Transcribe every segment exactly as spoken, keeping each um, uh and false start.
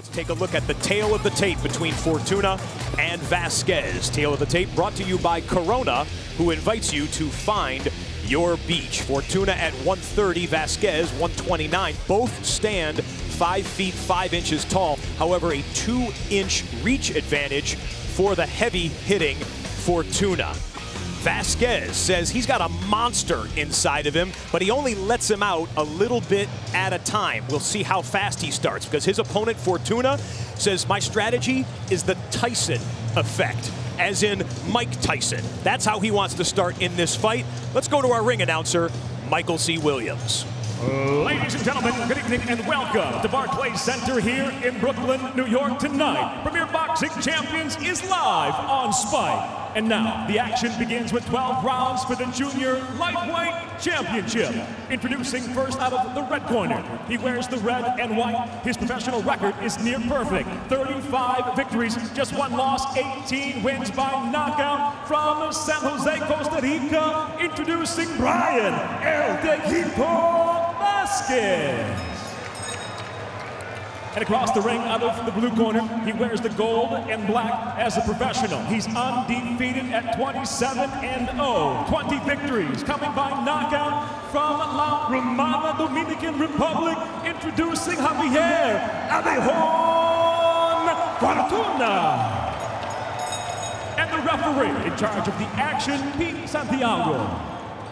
Let's take a look at the tail of the tape between Fortuna and Vasquez. Tail of the tape brought to you by Corona, who invites you to find your beach. Fortuna at one thirty, Vasquez one twenty-nine. Both stand five feet five inches tall. However, a two inch reach advantage for the heavy hitting Fortuna. Vasquez says he's got a monster inside of him, but he only lets him out a little bit at a time. We'll see how fast he starts, because his opponent, Fortuna, says my strategy is the Tyson effect, as in Mike Tyson. That's how he wants to start in this fight. Let's go to our ring announcer, Michael C. Williams. Ladies and gentlemen, good evening and welcome to Barclays Center here in Brooklyn, New York tonight. Premier Boxing Champions is live on Spike. And now, the action begins with twelve rounds for the Junior Lightweight Championship. Introducing first out of the red corner. He wears the red and white. His professional record is near perfect. thirty-five victories, just one loss, eighteen wins by knockout. From San Jose, Costa Rica, introducing Bryan El Tequito Vasquez. And across the ring, out of the blue corner, he wears the gold and black as a professional. He's undefeated at twenty-seven and oh. twenty victories coming by knockout from La Romana, Dominican Republic, introducing Javier Fortuna. And the referee in charge of the action, Pete Santiago.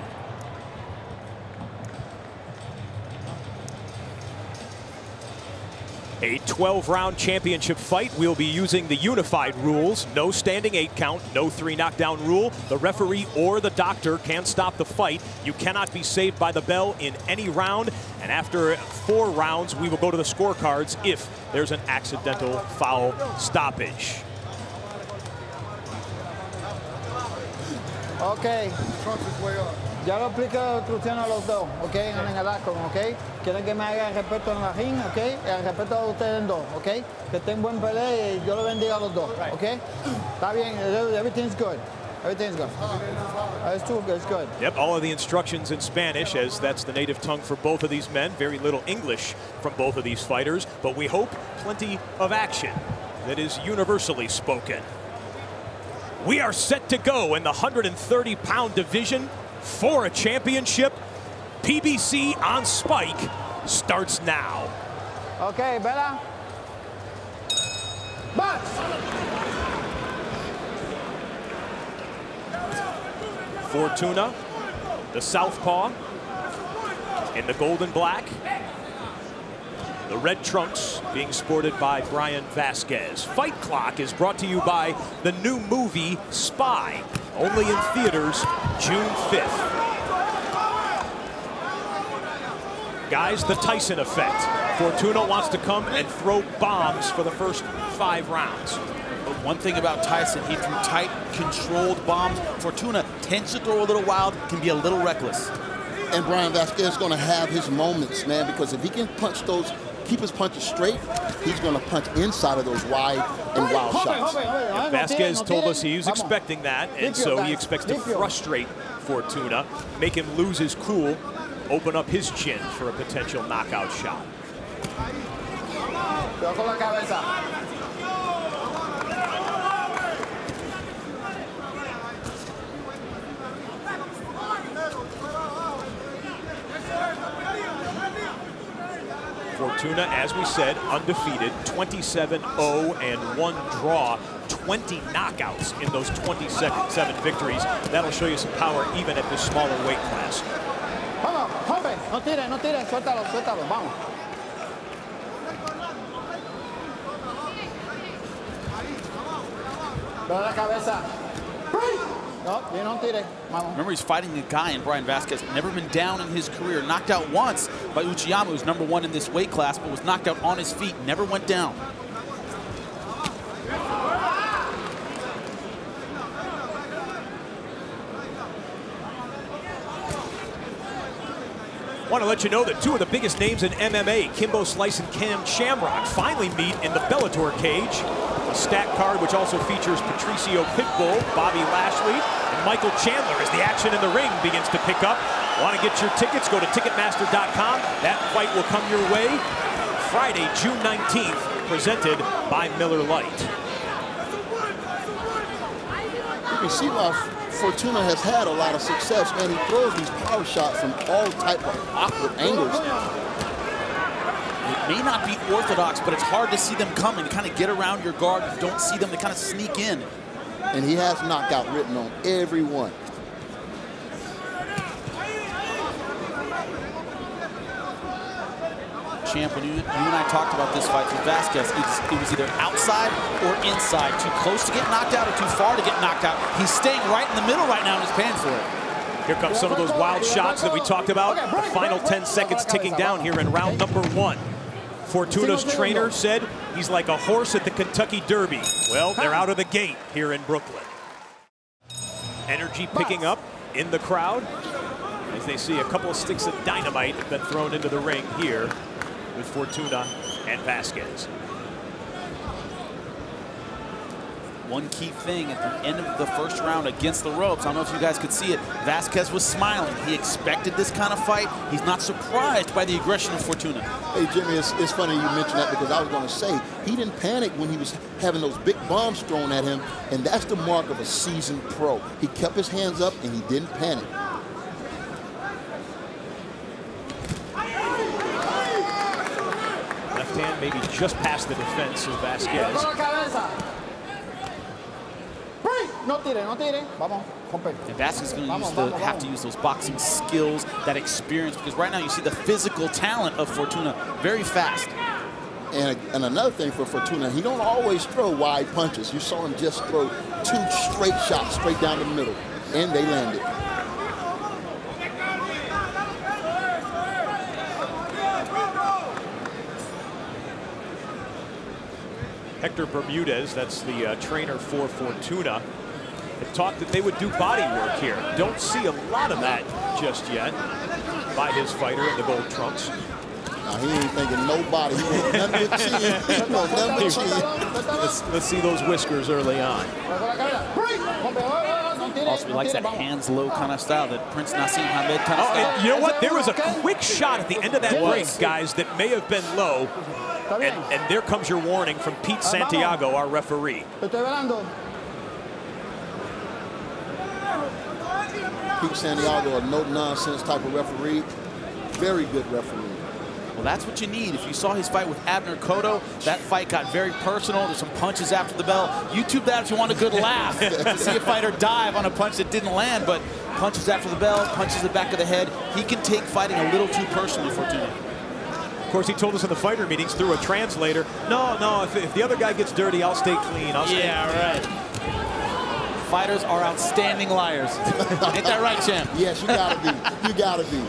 A twelve round championship fight. We'll be using the unified rules. No standing eight count, no three knockdown rule. The referee or the doctor can stop the fight. You cannot be saved by the bell in any round. And after four rounds, we will go to the scorecards if there's an accidental foul stoppage. Okay. Ya lo explico la instrucción a los dos, ¿ok? En el arco, ¿ok? Quieren que me hagan respeto en la ring, ¿ok? El respeto a ustedes dos, ¿ok? Que estén buen pelea y yo lo bendiga a los dos, ¿ok? Está bien, everything's good. Everything's good. It's too good, it's good. Yep, all of the instructions in Spanish, as that's the native tongue for both of these men. Very little English from both of these fighters, but we hope plenty of action that is universally spoken. We are set to go in the one thirty pound division for a championship. P B C on Spike starts now. Okay, Bella. Box. Fortuna, the southpaw, in the gold and black. The red trunks being sported by Bryan Vasquez. Fight Clock is brought to you by the new movie Spy, only in theaters June fifth. Guys, the Tyson effect. Fortuna wants to come and throw bombs for the first five rounds. But one thing about Tyson, he threw tight, controlled bombs. Fortuna tends to throw a little wild, can be a little reckless. And Bryan Vasquez is going to have his moments, man, because if he can punch those, keep his punches straight, he's going to punch inside of those wide and wild shots. And Vasquez told us he was expecting that, and so he expects to frustrate Fortuna, make him lose his cool, open up his chin for a potential knockout shot. Fortuna, as we said, undefeated, twenty-seven oh and one draw, twenty knockouts in those twenty-seven victories. That'll show you some power even at this smaller weight class. Vamos, joven, no tire, no tire, suéltalo, suéltalo, vamos. Ve la cabeza. No, you don't tire. Vamos. Remember, he's fighting a guy in Bryan Vasquez, never been down in his career. Knocked out once by Uchiyama, who's number one in this weight class, but was knocked out on his feet, never went down. Want to let you know that two of the biggest names in M M A, Kimbo Slice and Cam Shamrock, finally meet in the Bellator cage. A stacked card which also features Patricio Pitbull, Bobby Lashley, and Michael Chandler as the action in the ring begins to pick up. Want to get your tickets? Go to Ticketmaster dot com. That fight will come your way Friday, June nineteenth presented by Miller Lite. You can see why Fortuna has had a lot of success, man. He throws these power shots from all type of awkward angles. It may not be orthodox, but it's hard to see them coming. To kind of get around your guard, you don't see them, they kind of sneak in. And he has knockout written on every one. Champ, when you, you and I talked about this fight with Vasquez, it was, it was either outside or inside. Too close to get knocked out or too far to get knocked out. He's staying right in the middle right now and he's paying for it. Here comes some of those wild shots that we talked about. The final ten seconds ticking down here in round number one. Fortuna's trainer said he's like a horse at the Kentucky Derby. Well, they're out of the gate here in Brooklyn. Energy picking up in the crowd as they see a couple of sticks of dynamite have been thrown into the ring here with Fortuna and Vasquez. One key thing at the end of the first round against the ropes, I don't know if you guys could see it, Vasquez was smiling. He expected this kind of fight. He's not surprised by the aggression of Fortuna. Hey, Jimmy, it's, it's funny you mentioned that because I was going to say, he didn't panic when he was having those big bombs thrown at him, and that's the mark of a seasoned pro. He kept his hands up and he didn't panic. Left hand maybe just past the defense of Vasquez. And Vasquez is going to use the, have to use those boxing skills, that experience, because right now you see the physical talent of Fortuna very fast. And, and another thing for Fortuna, he don't always throw wide punches. You saw him just throw two straight shots straight down the middle, and they landed. Hector Bermudez, that's the uh, trainer for Fortuna, had talked that they would do body work here. Don't see a lot of that just yet by his fighter in the gold trunks. Now, he ain't thinking nobody. He wants nothing but chin. He wants nothing but chin. Let's, let's see those whiskers early on. Also, he likes that hands low kind of style, that Prince Nassim Hamed kind of Oh, style. and you know what? There was a quick shot at the end of that break, guys, that may have been low. And, and there comes your warning from Pete Santiago, our referee. Pete Santiago, a no-nonsense type of referee. Very good referee. Well, that's what you need. If you saw his fight with Abner Cotto, that fight got very personal. There's some punches after the bell. YouTube that if you want a good laugh to see a fighter dive on a punch that didn't land, but punches after the bell, punches the back of the head. He can take fighting a little too personally, Fortuna. Of course, he told us in the fighter meetings through a translator, no, no, if, if the other guy gets dirty, I'll stay clean. I'll stay yeah, clean. right. Fighters are outstanding liars. Ain't that right, champ? Yes, you gotta be. You gotta be.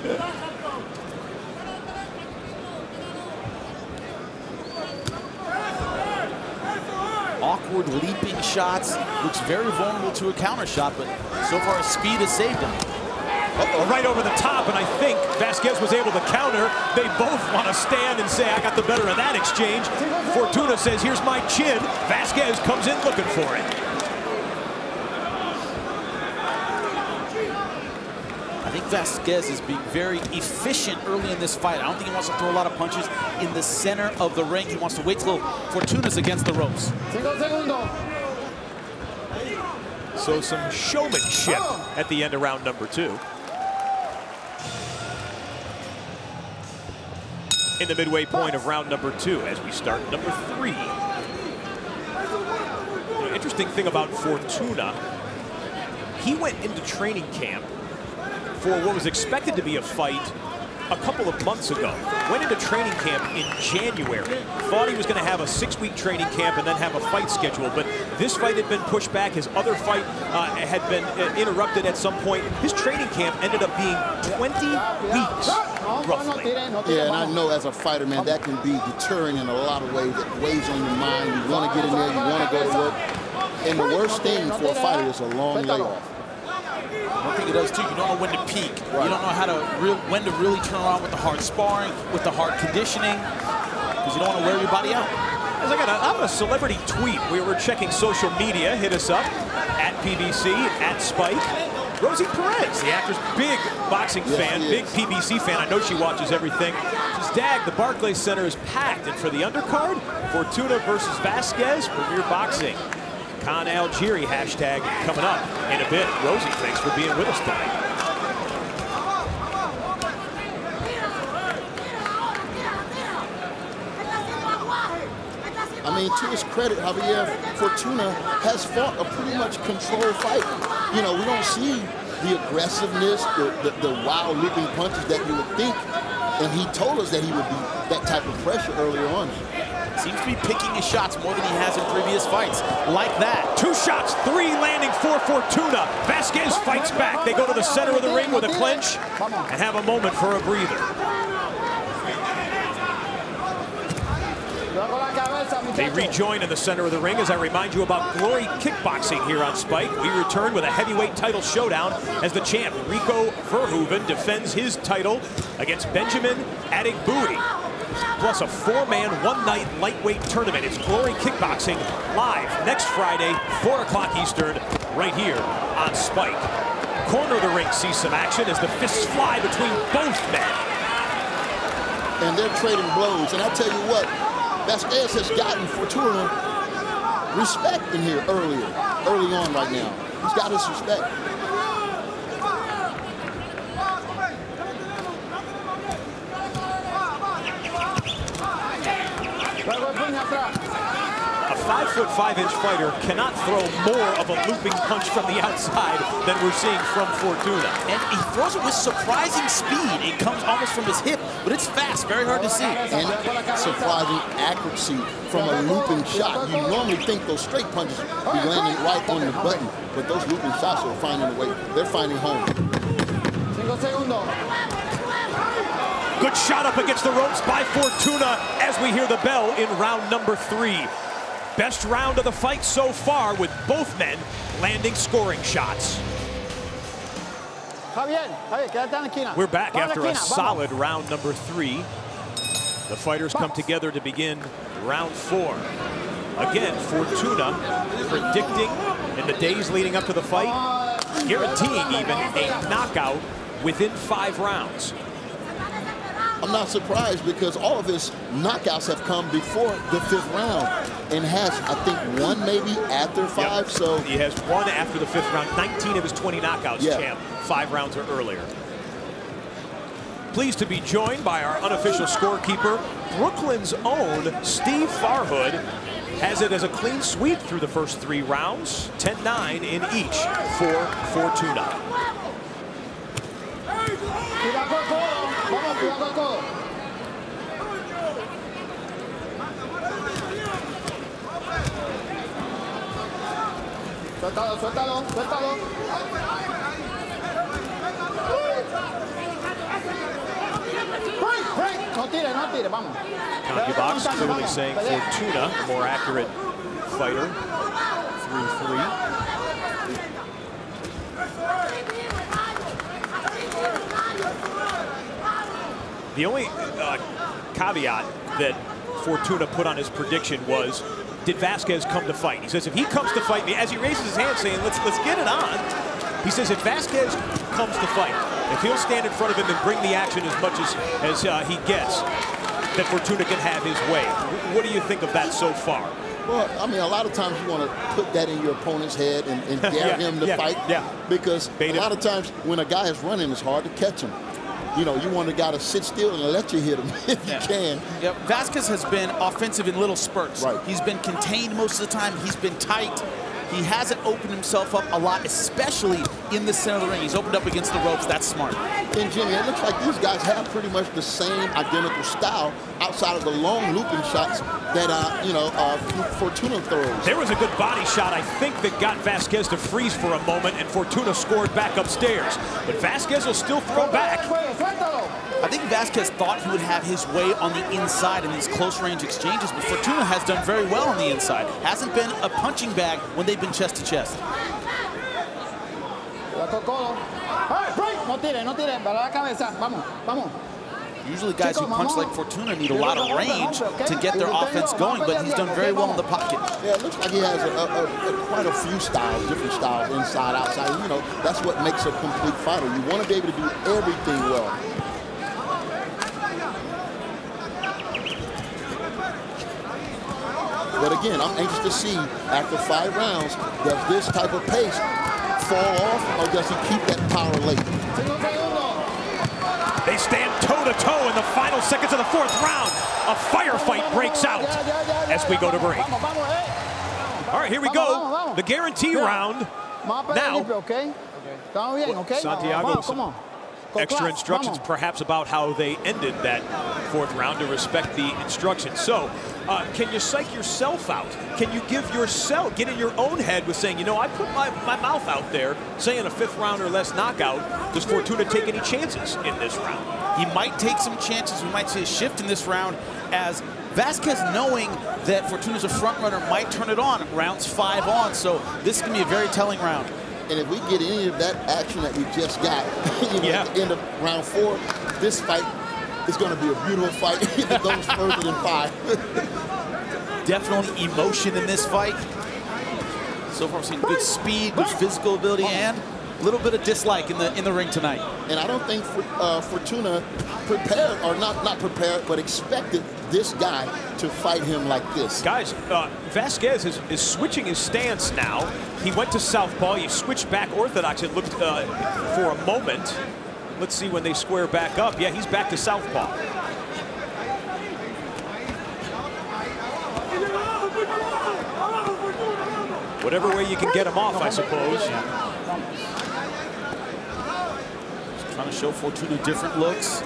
Awkward leaping shots. Looks very vulnerable to a counter shot, but so far his speed has saved him. Uh-oh, right over the top, and I think Vasquez was able to counter. They both want to stand and say, I got the better of that exchange. Fortuna says, here's my chin. Vasquez comes in looking for it. I think Vasquez is being very efficient early in this fight. I don't think he wants to throw a lot of punches in the center of the ring. He wants to wait till Fortuna's against the ropes. So some showmanship at the end of round number two. In the midway point of round number two as we start number three. The interesting thing about Fortuna, he went into training camp for what was expected to be a fight a couple of months ago. Went into training camp in January. Thought he was going to have a six-week training camp and then have a fight schedule, but this fight had been pushed back. His other fight uh, had been uh, interrupted at some point. His training camp ended up being twenty weeks, roughly. Yeah, and I know as a fighter, man, that can be deterring in a lot of ways. It weighs on your mind. You want to get in there, you want to go to work. And the worst thing for a fighter is a long layoff. One thing it does too, you don't know when to peak. Right. You don't know how to real, when to really turn around with the hard sparring, with the hard conditioning, because you don't want to wear your body out. I got a, I have a celebrity tweet. We were checking social media. Hit us up at P B C, at Spike. Rosie Perez, the actress, big boxing yes, fan, big P B C fan. I know she watches everything. She Stag, the Barclays Center is packed, and for the undercard, Fortuna versus Vasquez, Premier Boxing. Khan Algieri hashtag coming up in a bit. Rosie, thanks for being with us tonight. I mean, to his credit, Javier Fortuna has fought a pretty much controlled fight. You know, we don't see the aggressiveness, the, the, the wild looping punches that you would think. And he told us that he would be that type of pressure earlier on. Seems to be picking his shots more than he has in previous fights. Like that. Two shots, three landing for Fortuna. Vasquez fights back. They go to the center of the ring with a clinch and have a moment for a breather. They rejoin in the center of the ring as I remind you about Glory Kickboxing here on Spike. We return with a heavyweight title showdown as the champ, Rico Verhoeven, defends his title against Benjamin Adegbuyi. Plus a four-man, one-night lightweight tournament. It's Glory Kickboxing live next Friday, four o'clock Eastern, right here on Spike. Corner of the ring sees some action as the fists fly between both men. And they're trading blows. And I tell you what, Vasquez has gotten Fortuna respect in here earlier, early on right now. He's got his respect. A five foot five inch fighter cannot throw more of a looping punch from the outside than we're seeing from Fortuna. And he throws it with surprising speed. It comes almost from his hip, but it's fast, very hard to see. And surprising accuracy from a looping shot. You normally think those straight punches be landing right on the button, but those looping shots are finding a way. They're finding home. Good shot up against the ropes by Fortuna as we hear the bell in round number three. Best round of the fight so far with both men landing scoring shots. We're back after a solid round number three. The fighters come together to begin round four. Again, Fortuna predicting in the days leading up to the fight, guaranteeing even a knockout within five rounds. I'm not surprised because all of his knockouts have come before the fifth round and has, I think, one maybe after five. Yep. So he has one after the fifth round. nineteen of his twenty knockouts, yeah. champ, five rounds or earlier. Pleased to be joined by our unofficial scorekeeper, Brooklyn's own Steve Farhood. Has it as a clean sweep through the first three rounds, ten nine in each for Fortuna. Suéltalo, suéltalo, suéltalo. No tire, no tire, vamos. CompuBox clearly saying Fortuna, the more accurate fighter, through three. The only uh, caveat that Fortuna put on his prediction was, did Vasquez come to fight? He says, if he comes to fight me, as he raises his hand saying, let's let's get it on, he says, if Vasquez comes to fight, if he'll stand in front of him and bring the action as much as, as uh, he gets, that Fortuna can have his way. What do you think of that so far? Well, I mean, a lot of times you want to put that in your opponent's head and, and dare yeah, him to yeah, fight. Yeah. Because Bait a him. lot of times when a guy is running, it's hard to catch him. You know, you want a guy to sit still and let you hit him if yeah. you can. Yep. Vasquez has been offensive in little spurts. Right. He's been contained most of the time. He's been tight. He hasn't opened himself up a lot, especially in the center of the ring. He's opened up against the ropes. That's smart. And Jimmy, it looks like these guys have pretty much the same identical style outside of the long looping shots that, uh, you know, uh, Fortuna throws. There was a good body shot, I think, that got Vasquez to freeze for a moment, and Fortuna scored back upstairs. But Vasquez will still throw back. I think Vasquez thought he would have his way on the inside in these close-range exchanges, but Fortuna has done very well on the inside. Hasn't been a punching bag when they've been chest to chest. Usually guys who punch like Fortuna need a lot of range to get their offense going, but he's done very well in the pocket. Yeah, it looks like he has a, a, a, quite a few styles, different styles, inside, outside. You know, that's what makes a complete fighter. You want to be able to do everything well. But again, I'm anxious to see after five rounds, does this type of pace fall off or does he keep that power late? They stand toe-to-toe in the final seconds of the fourth round. A firefight breaks out as we go to break. All right, here we go. The guarantee round. Now, Santiago, some extra instructions perhaps about how they ended that fourth round to respect the instructions. So, uh, can you psych yourself out? Can you give yourself, get in your own head with saying, you know, I put my, my mouth out there saying a fifth round or less knockout. Does Fortuna take any chances in this round? He might take some chances. We might see a shift in this round as Vasquez, knowing that Fortuna's a front runner, might turn it on. Rounds five on, so this is going to be a very telling round. And if we get any of that action that we just got, you know, yeah. at the end of round four, this fight is going to be a beautiful fight if it goes further than five. Definitely emotion in this fight. So far, we've seen good speed, good physical ability, and a little bit of dislike in the in the ring tonight. And I don't think uh, Fortuna prepared, or not not prepared, but expected this guy to fight him like this. Guys, uh, Vasquez is, is switching his stance now. He went to southpaw. He switched back orthodox. It looked uh, for a moment. Let's see when they square back up. Yeah, he's back to southpaw. Whatever way you can get him off, I suppose. Just trying to show Fortuna different looks.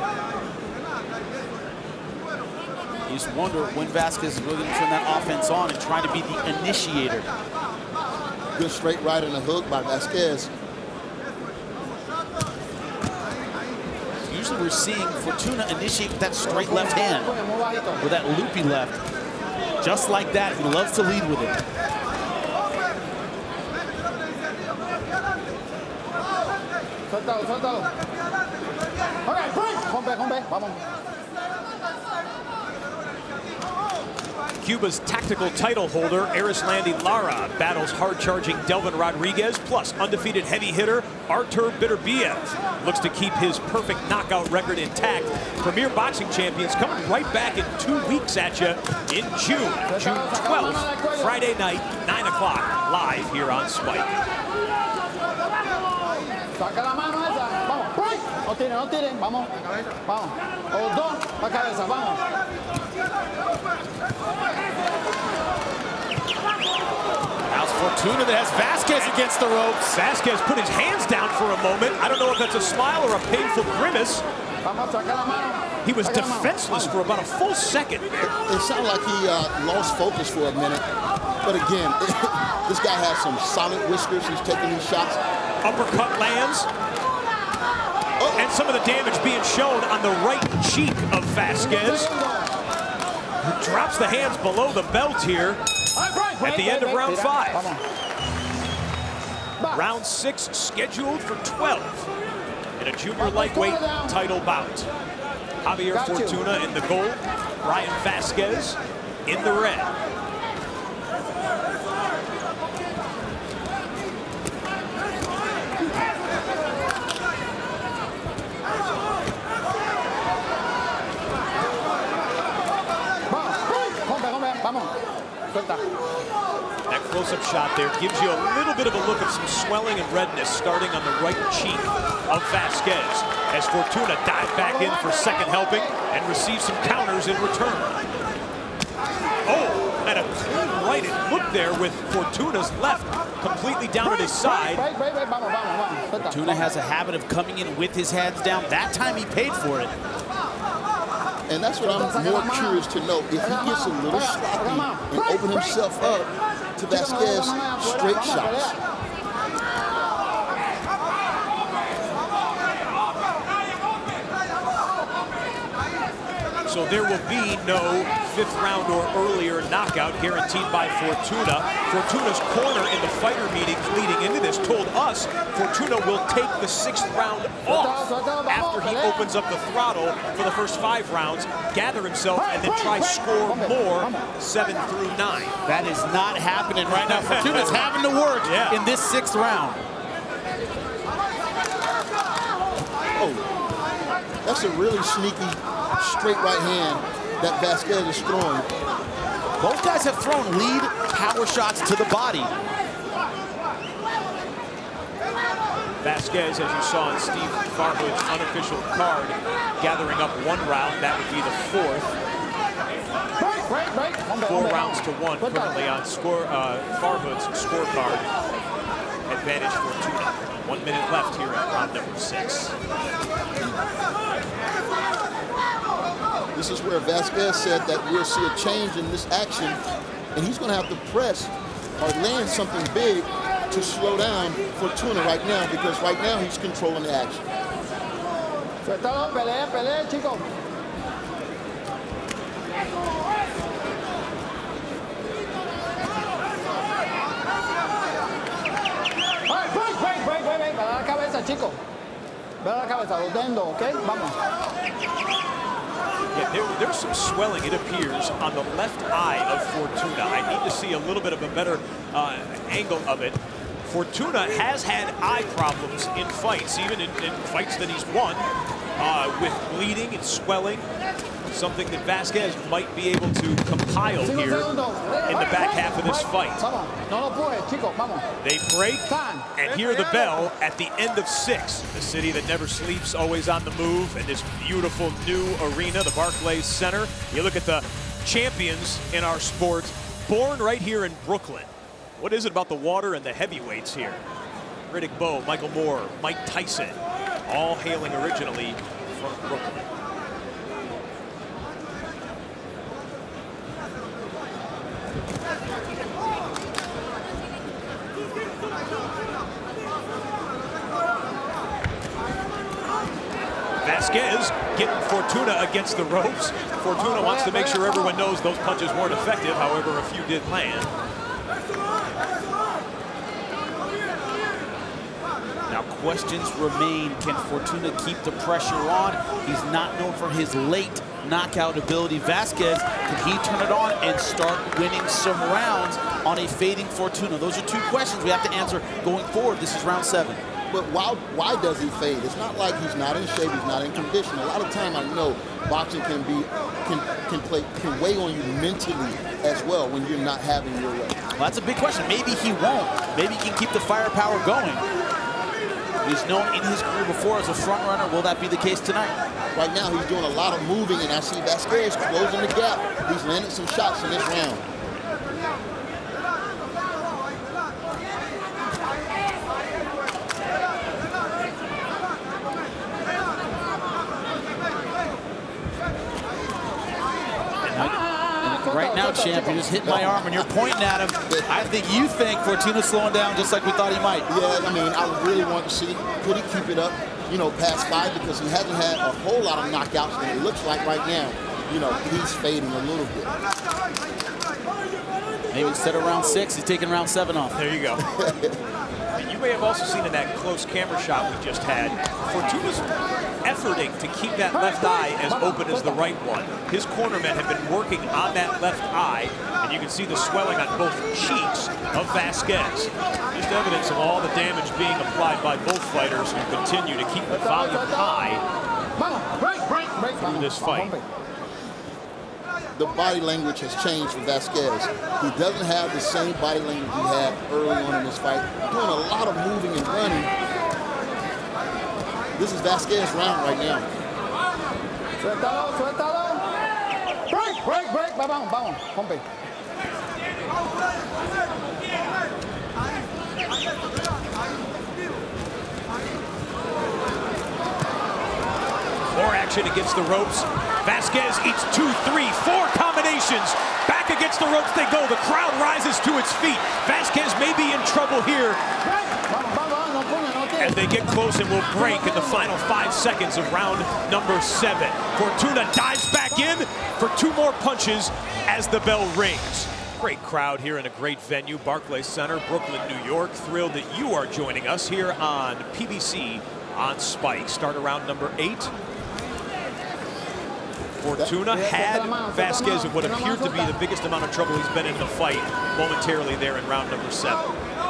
You just wonder when Vasquez is really going to turn that offense on and try to be the initiator. Good straight right and a hook by Vasquez. Usually we're seeing Fortuna initiate with that straight left hand, with that loopy left. Just like that, he loves to lead with it. Cuba's tactical title holder, Arislandi Lara, battles hard-charging Delvin Rodriguez, plus undefeated heavy hitter Artur Beterbiev. Looks to keep his perfect knockout record intact. Premier Boxing Champions coming right back in two weeks at you in June. June twelfth, Friday night, nine o'clock, live here on Spike. Saca la mano esa, vamos, break. No tiren, no tiren, vamos, vamos. Los dos, la cabeza, vamos. Now's Fortuna that has Vasquez against the ropes. Vasquez put his hands down for a moment. I don't know if that's a smile or a painful grimace. He was defenseless for about a full second. It, it sounded like he uh, lost focus for a minute. But again, this guy has some solid whiskers. He's taking these shots. Uppercut lands. Oh. And some of the damage being shown on the right cheek of Vasquez. Who drops the hands below the belt here at the end of round five. Round six scheduled for twelve in a junior lightweight title bout. Javier Fortuna in the gold, Bryan Vasquez in the red. That close-up shot there gives you a little bit of a look of some swelling and redness starting on the right cheek of Vasquez as Fortuna dives back in for second helping and receives some counters in return. Oh, and a clean righted hook there with Fortuna's left completely down at his side. Fortuna has a habit of coming in with his hands down. That time he paid for it. And that's what I'm more curious to know. If he gets a little sloppy and open himself up to Vasquez straight shots. So there will be no fifth round or earlier knockout guaranteed by Fortuna. Fortuna's corner in the fighter meetings leading into this told us Fortuna will take the sixth round off after he opens up the throttle for the first five rounds, gather himself, and then try score more seven through nine. That is not happening right now. Fortuna's having to work yeah. in this sixth round. Oh, that's a really sneaky straight right hand that Vasquez is throwing. Both guys have thrown lead power shots to the body. Vasquez, as you saw in Steve Farhood's unofficial card, gathering up one round. That would be the fourth. Four rounds to one currently on score uh, Farhood's scorecard. Advantage Fortuna. One minute left here in round number six. This is where Vasquez said that we'll see a change in this action, and he's going to have to press or land something big to slow down Fortuna right now, because right now he's controlling the action. Suéltalo, pelea, pelea, chico. Break, break, break, break, break. Para la cabeza, chico. Para la cabeza, los tendos, ¿ok? Vamos. Yeah, there, there's some swelling, it appears, on the left eye of Fortuna. I need to see a little bit of a better uh, angle of it. Fortuna has had eye problems in fights, even in, in fights that he's won, uh, with bleeding and swelling, something that Vasquez might be able to compile here in the back half of this fight. They break and hear the bell at the end of six. The city that never sleeps, always on the move, and this beautiful new arena, the Barclays Center. You look at the champions in our sport, born right here in Brooklyn. What is it about the water and the heavyweights here? Riddick Bowe, Michael Moore, Mike Tyson, all hailing originally from Brooklyn. Vasquez getting Fortuna against the ropes. Fortuna wants to make sure everyone knows those punches weren't effective, however, a few did land. Now questions remain. Can Fortuna keep the pressure on? He's not known for his late knockout ability. Vasquez, can he turn it on and start winning some rounds on a fading Fortuna? Those are two questions we have to answer going forward. This is round seven. But why, why does he fade? It's not like he's not in shape, he's not in condition. A lot of time I know boxing can be can can play can weigh on you mentally as well when you're not having your way. Well, that's a big question. Maybe he won't. Maybe he can keep the firepower going. He's known in his career before as a front runner. Will that be the case tonight? Right now, he's doing a lot of moving, and I see Vasquez closing the gap. He's landed some shots in this round. Right now, champ, you just hit my arm and you're pointing at him. I think you think Fortuna's slowing down just like we thought he might. Yeah, I mean, I really want to see, could he keep it up, you know, past five, because he hasn't had a whole lot of knockouts, and it looks like right now, you know, he's fading a little bit. Maybe instead of round six, he's taking round seven off. There you go. And you may have also seen in that close camera shot we just had, Fortuna's efforting to keep that left eye as open as the right one. His cornermen have been working on that left eye, and you can see the swelling on both cheeks of Vasquez. Just evidence of all the damage being applied by both fighters who continue to keep the volume high through this fight. The body language has changed for Vasquez. He doesn't have the same body language he had early on in this fight. Doing a lot of moving and running. This is Vasquez's round right now. Suéltalo, suéltalo. Break, break, break. Vamos, vamos, pompe. More action against the ropes. Vasquez eats two, three, four combinations. Back against the ropes they go. The crowd rises to its feet. Vasquez may be in trouble here as they get close and will break in the final five seconds of round number seven. Fortuna dives back in for two more punches as the bell rings. Great crowd here in a great venue, Barclays Center, Brooklyn, New York. Thrilled that you are joining us here on P B C on Spike. Start around number eight. Fortuna had Vasquez in what appeared to be the biggest amount of trouble he's been in the fight momentarily there in round number seven.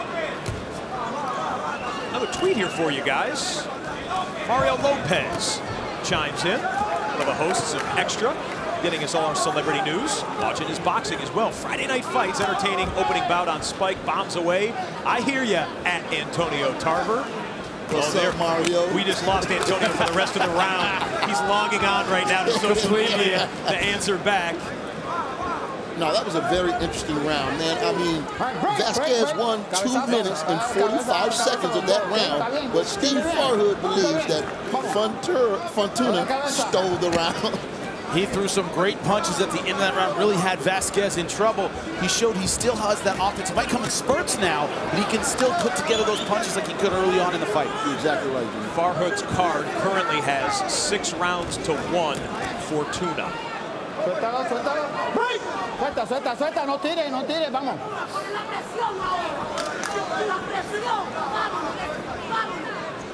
Another tweet here for you guys. Mario Lopez chimes in, one of the hosts of Extra. getting us all our celebrity news, watching his boxing as well. Friday Night Fights, entertaining opening bout on Spike, bombs away. I hear ya at Antonio Tarver. What's oh, up, Mario? We just lost Antonio for the rest of the round. He's logging on right now to social media to answer back. No, that was a very interesting round, man. I mean, Vasquez won two minutes and forty-five seconds of that round, but Steve Farhood believes that Funtura, Fortuna stole the round. He threw some great punches at the end of that round, really had Vasquez in trouble. He showed he still has that offense. It might come in spurts now, but he can still put together those punches like he could early on in the fight. You're exactly right, Jimmy. Farhood's card currently has six rounds to one Fortuna. Suéltalo, suéltalo. Break. Suelta, suelta, suelta. No tire, no tire. Vamos. Con la presión ahora. Con la presión. Vámonos. Vámonos.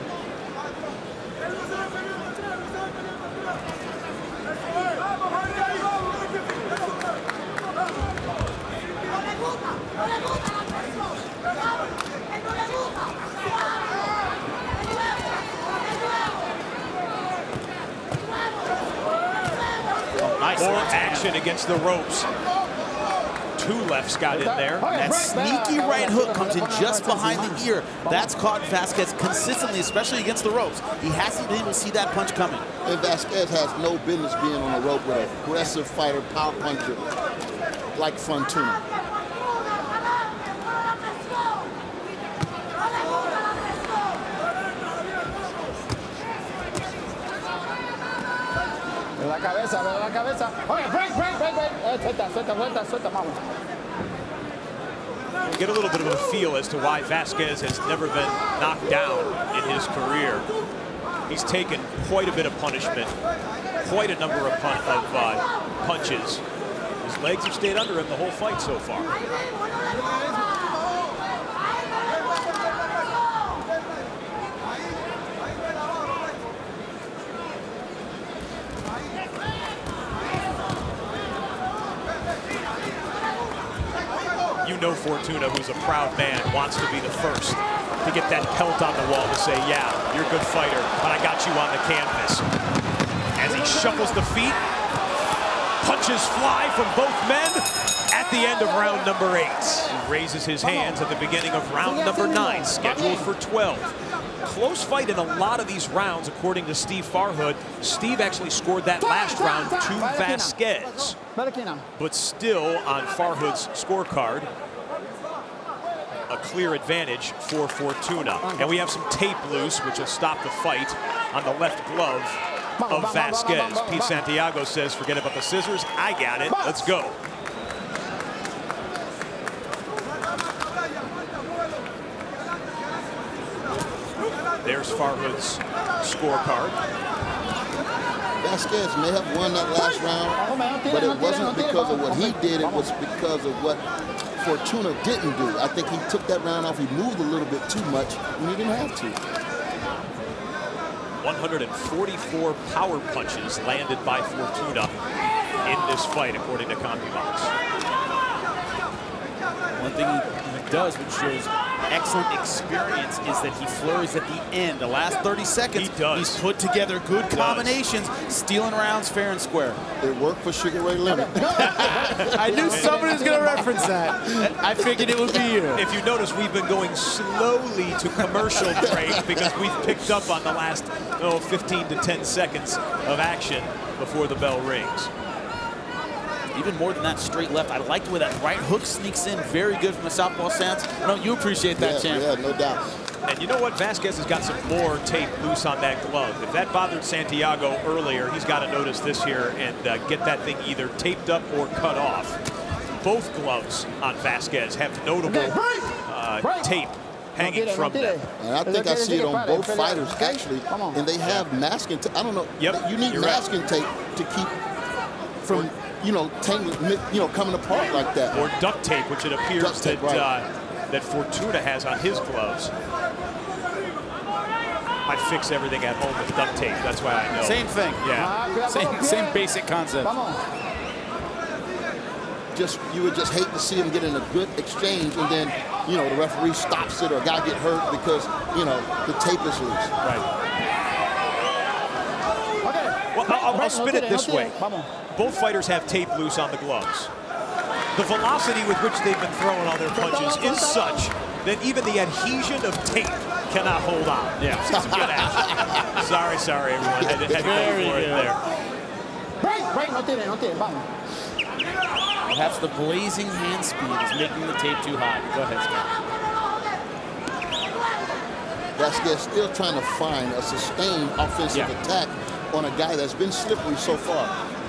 No le gusta, no le gusta la presión. Vamos. Él no le gusta. De nuevo, de nuevo. Nice. More action against the ropes. Two lefts got in there. That sneaky right hook comes in just behind the ear. That's caught Vasquez consistently, especially against the ropes. He hasn't been able to see that punch coming. And Vasquez has no business being on the rope with an aggressive fighter, power puncher like Fortuna. La cabeza, la cabeza. Oye, break, break, break, break. Eh, suelta, suelta, suelta, suelta, vamos. We'll get a little bit of a feel as to why Vasquez has never been knocked down in his career. He's taken quite a bit of punishment, quite a number of, pun of uh, punches. His legs have stayed under him the whole fight so far. You know Fortuna, who's a proud man, wants to be the first to get that pelt on the wall to say, yeah, you're a good fighter, but I got you on the canvas. As he shuffles the feet, punches fly from both men at the end of round number eight. He raises his hands at the beginning of round number nine, scheduled for twelve. Close fight in a lot of these rounds, according to Steve Farhood. Steve actually scored that last round to Vasquez. But still, on Farhood's scorecard, a clear advantage for Fortuna. And we have some tape loose, which will stop the fight on the left glove of Vasquez. Pete Santiago says, forget about the scissors. I got it. Let's go. There's Farhood's scorecard. Vasquez may have won that last round, but it wasn't because of what he did. It was because of what Fortuna didn't do. I think he took that round off. He moved a little bit too much, and he didn't have to. one hundred forty-four power punches landed by Fortuna in this fight, according to CompuBox. One thing he, he does, which shows excellent experience, is that he flurries at the end. The last thirty seconds, he does. He's put together good combinations, stealing rounds fair and square. It worked for Sugar Ray Leonard. I knew somebody was going to reference that. I figured it would be you. If you notice, we've been going slowly to commercial break because we've picked up on the last oh, fifteen to ten seconds of action before the bell rings. Even more than that straight left. I like the way that right hook sneaks in. Very good from the southpaw stance. I know you appreciate that, yeah, champ. Yeah, no doubt. And you know what? Vasquez has got some more tape loose on that glove. If that bothered Santiago earlier, he's got to notice this here and uh, get that thing either taped up or cut off. Both gloves on Vasquez have notable uh, tape hanging from them. And I think I see it on both fighters, actually. And they have masking tape. I don't know. Yep, you need masking tape to keep from, you know, tangling, you know, coming apart like that. Or duct tape, which it appears Duct tape, that right. uh, that Fortuna has on his gloves. I fix everything at home with duct tape. That's why I know. Same thing. Yeah. Same, same basic concept. Just you would just hate to see him get in a good exchange, and then you know the referee stops it or a guy get hurt because you know the tape is loose. Right. Well, I'll, I'll spin it this way. both fighters have tape loose on the gloves. The velocity with which they've been throwing all their punches is such that even the adhesion of tape cannot hold on. Yeah, it's a good action. Sorry, sorry, everyone. Had to, had to go for it there. Break, break, no tiene, no tiene, vamos. Perhaps the blazing hand speed is making the tape too high. Go ahead, Scott. Vasquez still trying to find a sustained offensive Yeah. attack on a guy that's been slippery so far.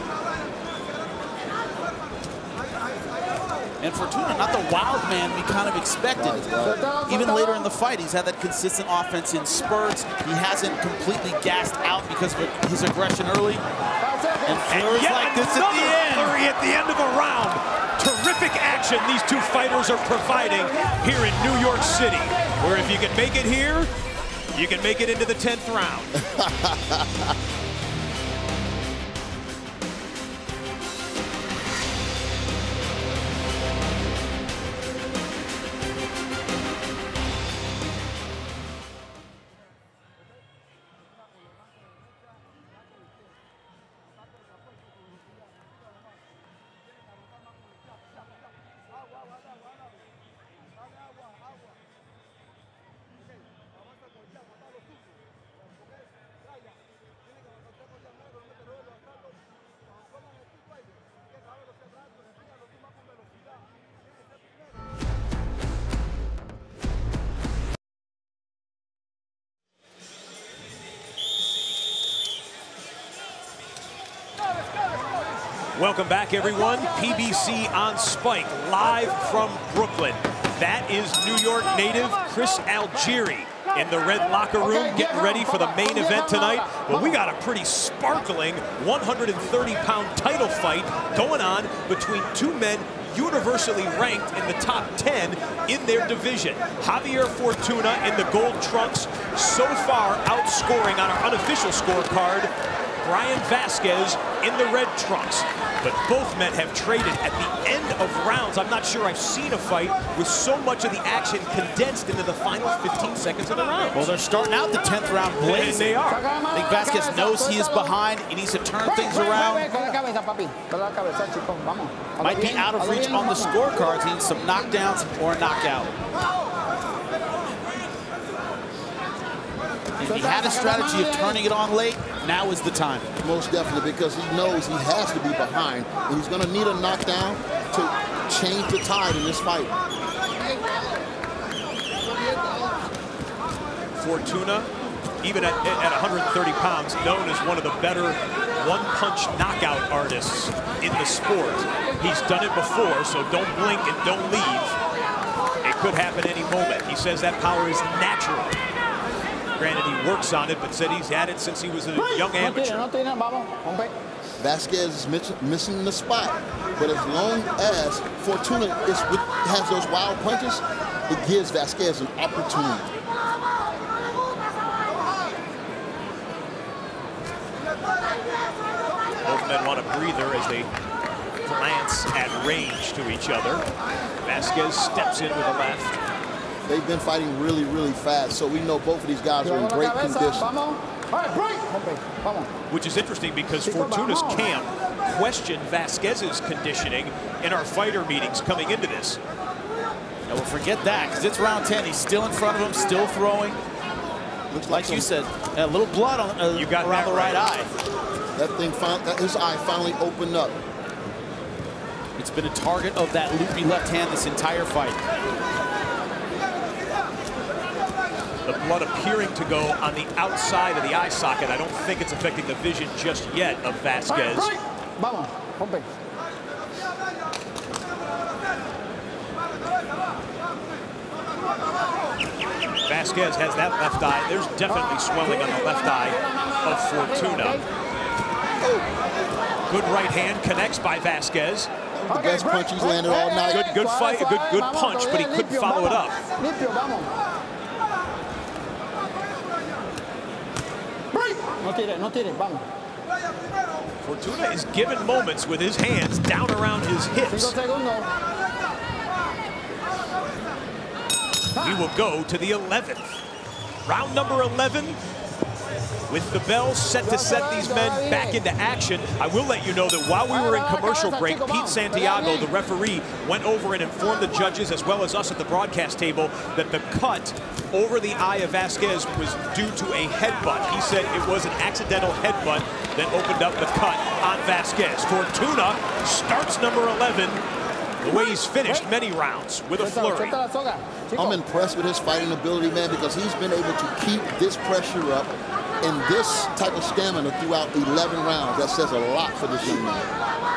And Fortuna, not the wild man we kind of expected. Right, right. Even later in the fight, he's had that consistent offense in spurts. He hasn't completely gassed out because of his aggression early. And flurries Yet like this at another the end. flurry at the end of a round. Terrific action these two fighters are providing here in New York City, where if you can make it here, you can make it into the tenth round. Welcome back, everyone. P B C on Spike, live from Brooklyn. That is New York native Chris Algieri in the red locker room, getting ready for the main event tonight. Well, we got a pretty sparkling one hundred thirty pound title fight going on between two men universally ranked in the top ten in their division. Javier Fortuna in the gold trunks, so far outscoring on our unofficial scorecard Bryan Vasquez in the red trunks. But both men have traded at the end of rounds. I'm not sure I've seen a fight with so much of the action condensed into the final fifteen seconds of the round. Well, they're starting out the tenth round blazing. They are. I think Vasquez knows he is behind. He needs to turn things around. Might be out of reach on the scorecards. He needs some knockdowns or a knockout. If he had a strategy of turning it on late, now is the time. Most definitely, because he knows he has to be behind, and he's going to need a knockdown to change the tide in this fight. Fortuna, even at, at one hundred thirty pounds, known as one of the better one-punch knockout artists in the sport. He's done it before, so don't blink and don't leave. It could happen any moment. He says that power is natural. Granted, he works on it, but said he's had it since he was a young amateur. Vasquez is miss missing the spot, but as long as Fortuna is with, has those wild punches, it gives Vasquez an opportunity. Both men want a breather as they glance at range to each other. Vasquez steps in with a left. They've been fighting really, really fast, so we know both of these guys are in great condition. Which is interesting because Fortuna's camp questioned Vasquez's conditioning in our fighter meetings coming into this. Now we'll forget that because it's round ten. He's still in front of him, still throwing. Looks like, like you said, a little blood on uh, you got around the right, right eye. That thing, that his eye finally opened up. It's been a target of that loopy left hand this entire fight. The blood appearing to go on the outside of the eye socket. I don't think it's affecting the vision just yet of Vasquez. Vasquez has that left eye. There's definitely swelling on the left eye of Fortuna. Good right hand connects by Vasquez. The best punch he's landed all night. Good, good fight, a good, good punch, but he couldn't follow it up. Fortuna is given moments with his hands down around his hips. We will go to the eleventh. Round number eleven. With the bell set to set these men back into action, I will let you know that while we were in commercial break, Pete Santiago, the referee, went over and informed the judges as well as us at the broadcast table that the cut over the eye of Vasquez was due to a headbutt. He said it was an accidental headbutt that opened up the cut on Vasquez. Fortuna starts number eleven the way he's finished many rounds with a flurry. I'm impressed with his fighting ability, man, because he's been able to keep this pressure up and this type of stamina throughout eleven rounds. That says a lot for this young man.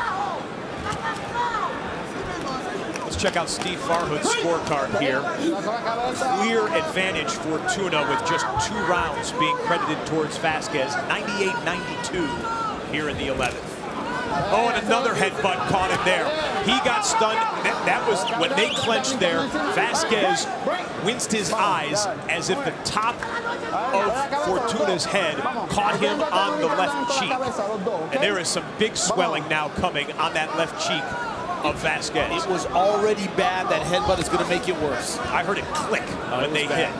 Let's check out Steve Farhood's scorecard here. Clear advantage for Fortuna with just two rounds being credited towards Vasquez, ninety-eight ninety-two here in the eleventh. Oh, and another headbutt caught him there. He got stunned. That, that was when they clenched there. Vasquez winced his eyes as if the top of Fortuna's head caught him on the left cheek. And there is some big swelling now coming on that left cheek of Vasquez. It was already bad. That headbutt is going to make it worse. I heard it click oh, when it they bad.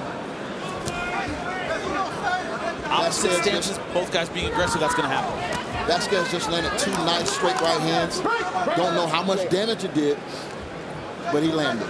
hit. Opposite stances, both guys being aggressive, that's going to happen. Vasquez just landed two nice straight right hands. Don't know how much damage it did, but he landed.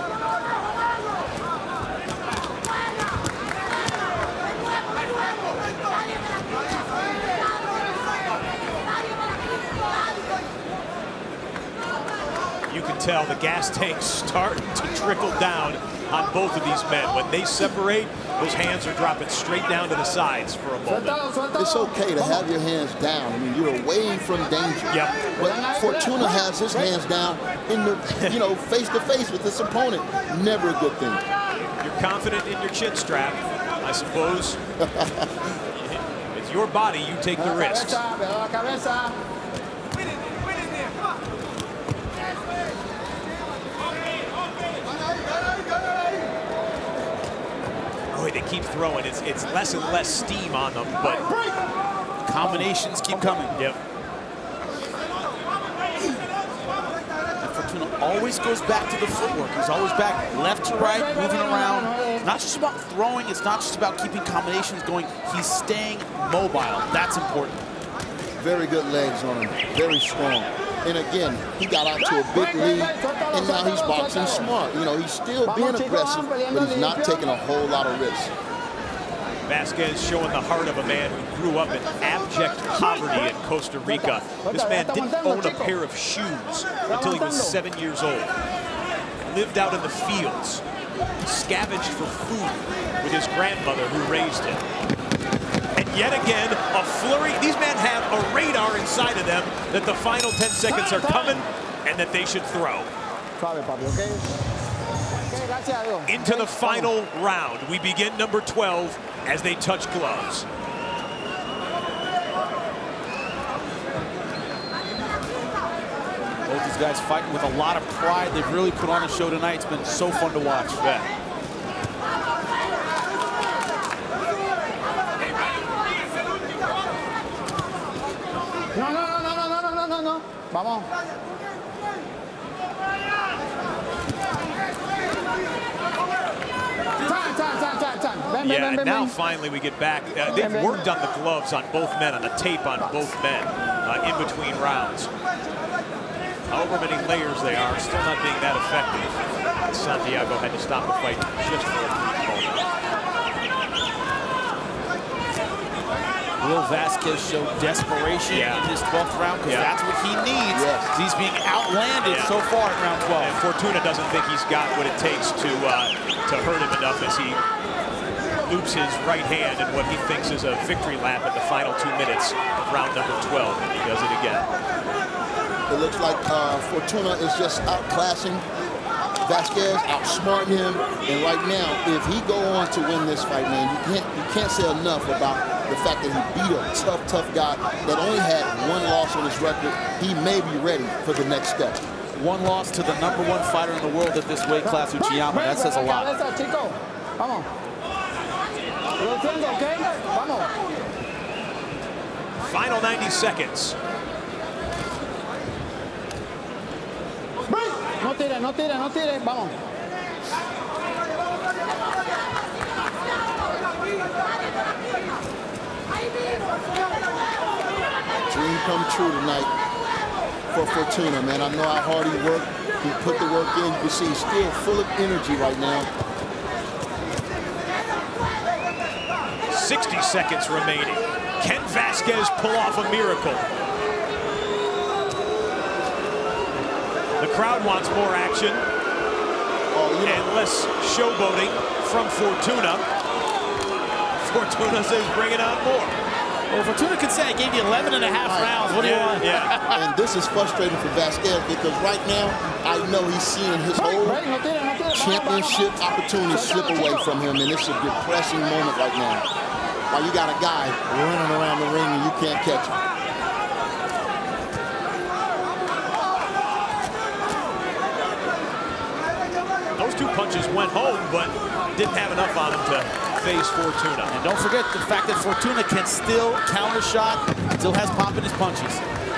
You can tell the gas tank's starting to trickle down on both of these men. When they separate, those hands are dropping straight down to the sides for a moment. It's okay to have your hands down. I mean, you're away from danger. Yep. But Fortuna has his hands down in the, you know, face to face with his opponent. Never a good thing. You're confident in your chin strap, I suppose. It's your body, you take the risks. Boy, they keep throwing. It's it's less and less steam on them, but combinations keep coming. Yep. And Fortuna always goes back to the footwork. He's always back left to right, moving around. It's not just about throwing. It's not just about keeping combinations going. He's staying mobile. That's important. Very good legs on him. Very strong. And again, he got out to a big lead, and now he's boxing smart. You know, he's still being aggressive, but he's not taking a whole lot of risks. Vasquez showing the heart of a man who grew up in abject poverty in Costa Rica. This man didn't own a pair of shoes until he was seven years old. Lived out in the fields, scavenged for food with his grandmother who raised him. And yet again, a flurry. These men have a radar inside of them that the final ten seconds are coming and that they should throw. Into the final round. We begin number twelve as they touch gloves. Both these guys fighting with a lot of pride. They've really put on a show tonight. It's been so fun to watch. Yeah. No, no, no, no, no, no, no, no, no. Vamos. Time, time, time, time, time. Ben, yeah, ben, and ben, now ben. finally we get back. Uh, they've worked on the gloves on both men, on the tape on both men uh, in between rounds. However many layers they are, still not being that effective. Santiago had to stop the fight just for a brief moment. Will Vasquez show desperation yeah. in this twelfth round? Because yeah. that's what he needs. Yes. He's being outlanded Yeah. so far in round twelve. And Fortuna doesn't think he's got what it takes to uh, to hurt him enough as he loops his right hand in what he thinks is a victory lap in the final two minutes of round number twelve. And he does it again. It looks like uh, Fortuna is just outclassing Vasquez, outsmarting him. And right now, if he go on to win this fight, man, you can't you can't say enough about the fact that he beat a tough, tough guy that only had one loss on his record. He may be ready for the next step. One loss to the number one fighter in the world at this weight class, Uchiyama. That says a lot. Vamos. Lo entiendo, okay? Vamos. Final ninety seconds. No tire, no tire, no tire. Vamos. Dream come true tonight for Fortuna, man. I know how hard he worked. He put the work in. You can see he's still full of energy right now. sixty seconds remaining. Can Vasquez pull off a miracle? The crowd wants more action Oh, you know, and less showboating from Fortuna. Fortuna says bring it on more. Well, Fortuna could say I gave you eleven and a half rounds. What do you Yeah, want? yeah. and this is frustrating for Vasquez because right now, I know he's seeing his whole championship opportunity slip away from him, and it's a depressing moment right now. While you got a guy running around the ring and you can't catch him. Those two punches went home, but didn't have enough on him to face Fortuna. And don't forget the fact that Fortuna can still counter shot, still has pop in his punches.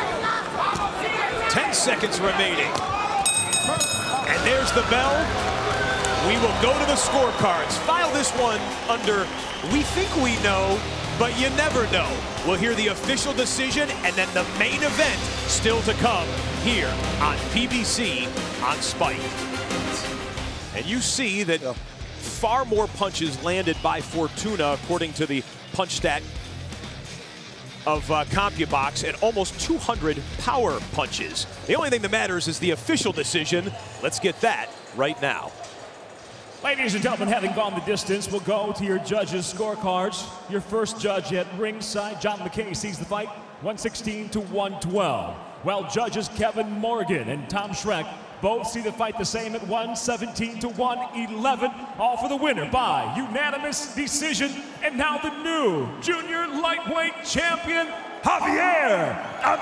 ten seconds remaining. And there's the bell. We will go to the scorecards. File this one under we think we know, but you never know. We'll hear the official decision and then the main event still to come here on P B C on Spike. And you see that far more punches landed by Fortuna, according to the punch stat of uh, CompuBox, and almost two hundred power punches. The only thing that matters is the official decision. Let's get that right now. Ladies and gentlemen, having gone the distance, we'll go to your judges' scorecards. Your first judge at ringside, John McKay, sees the fight one sixteen to one twelve. While judges Kevin Morgan and Tom Schreck both see the fight the same at one seventeen to one eleven, all for the winner by unanimous decision. And now the new junior lightweight champion, Javier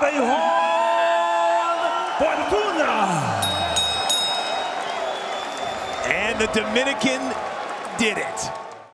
Fortuna. And the Dominican did it.